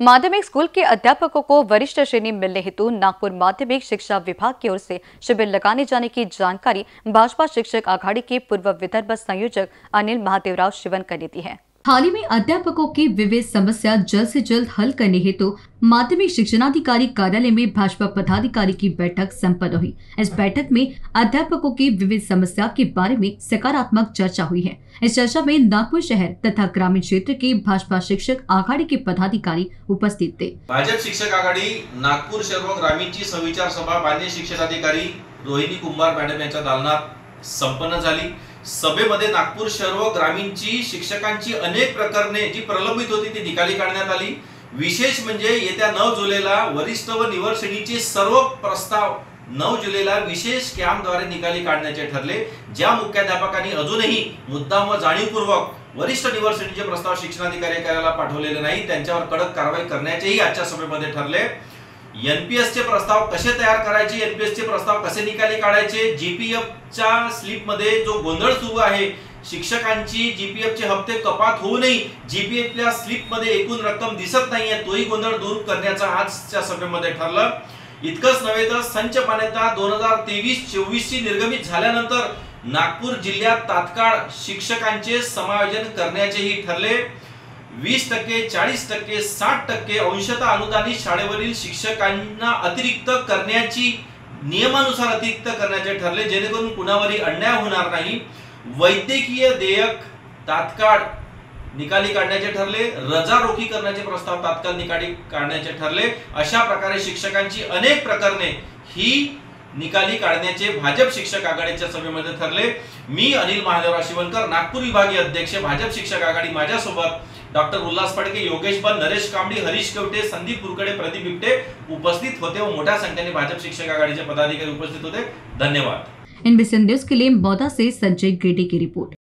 माध्यमिक स्कूल के अध्यापकों को वरिष्ठ श्रेणी मिलने हेतु नागपुर माध्यमिक शिक्षा विभाग की ओर से शिविर लगाने जाने की जानकारी भाजपा शिक्षक आघाड़ी के पूर्व विदर्भ संयोजक अनिल महादेवराव शिवनकर ने दी है। हाल ही में अध्यापकों की विविध समस्या जल्द से जल्द हल करने हेतु माध्यमिक शिक्षणाधिकारी कार्यालय में भाजपा पदाधिकारी की बैठक संपन्न हुई। इस बैठक में अध्यापकों की विविध समस्या के बारे में सकारात्मक चर्चा हुई है। इस चर्चा में नागपुर शहर तथा ग्रामीण क्षेत्र के भाजपा शिक्षक आघाड़ी के पदाधिकारी उपस्थित थे। भाजप शिक्षक आघाड़ी नागपूर शहर व ग्रामीणची सविचार सभा मान्य शिक्षणाधिकारी रोहिणी कुंभार मॅडम यांच्या दालनात संपन्न झाली। सभेमध्ये नागपूर शहर व ग्रामीणची शिक्षकांची अनेक प्रकरणे जी प्रलंबित होती ती निकाली काढण्यात आली। विशेष म्हणजे येत्या 9 जुलैला वरिष्ठ व निवड श्रेणीचे सर्व प्रस्ताव 9 जुलैला विशेष कॅम्पद्वारे निकाली काढण्याचे ठरले। ज्या मुख्याध्यापकांनी अजूनही मुद्दाम व जाणीवपूर्वक वरिष्ठ निवड श्रेणीचे प्रस्ताव शिक्षणाधिकारी कार्यालयाला पाठवलेले नाही त्यांच्यावर कडक कारवाई करण्याचेही आजच्या सभेमध्ये ठरले। एनपीएस चे प्रस्ताव कसे तयार करायचे, एनपीएस चे प्रस्ताव कसे निकाली काढायचे, जीपीएफ च्या स्लिप मध्ये जो गोंधळ सुरू आहे, शिक्षकांची जीपीएफ चे हप्ते कपात होऊ नये, जीपीएफ च्या स्लिप मध्ये एकूण रक्कम दिसत नाहीये, तोही गोंधळ दूर करण्याचा आजच्या सभेमध्ये ठरलं। इतकंच नव्हे तर संच मान्यता 2023-24 ची निर्गमित झाल्यानंतर नागपूर जिल्ह्यात तात्काळ शिक्षकांचे समायोजन करण्याचेही ठरले। 20%, 40%, 60% अंशतः अनुदानित शाळेवरील शिक्षकांना अतिरिक्त करण्याची नियमानुसार अतिरिक्त करण्याचे ठरले, जेणेकरून कुणावरही अन्याय होणार नाही। वैद्यकीय देयक तात्काळ निकाली काढण्याचे ठरले, रजा रोखी करण्याचे प्रस्ताव तात्काळ निकाली काढण्याचे ठरले। अशा प्रकारे शिक्षकांची अनेक प्रकरणे ही निकाली काढण्याचे भाजप शिक्षक आघाडीच्या सभेमध्ये ठरले। मी अनिल महादेवराव शिवनकर, नागपूर विभागीय अध्यक्ष, भाजप शिक्षक आघाडी। माझ्यासोबत डॉक्टर उल्हास फडके, योगेश बन, नरेश कांबडी, हरीश केवटे, संदीप कुरकडे, प्रदीप बिबटे उपस्थित होते व मोठ्या संख्येने भाजप शिक्षक आघाडीचे पदाधिकारी उपस्थित होते। धन्यवाद। एनबीसी न्यूज के लिए मौदा से संजय गेडी की रिपोर्ट।